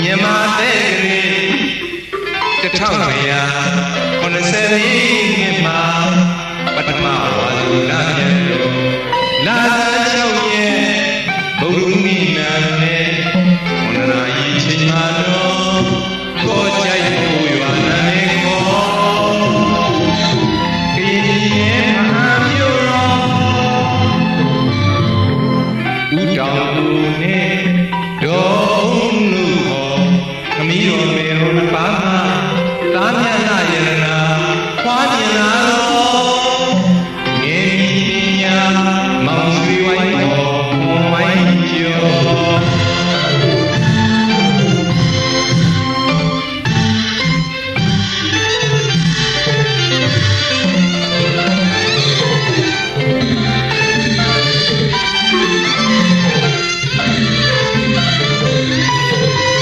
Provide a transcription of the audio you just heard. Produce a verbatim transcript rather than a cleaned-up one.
မြန်မာတဲ့ကလေးတစ်ထောင်ရာခုနှစ်ဆယ်နှစ်မှာပထမဝါလူလာပြန်လို့လာသာချုပ်ရဲ့ဘုံမိနာနဲ့မနရာကြီးချိန်မှာတော့ကို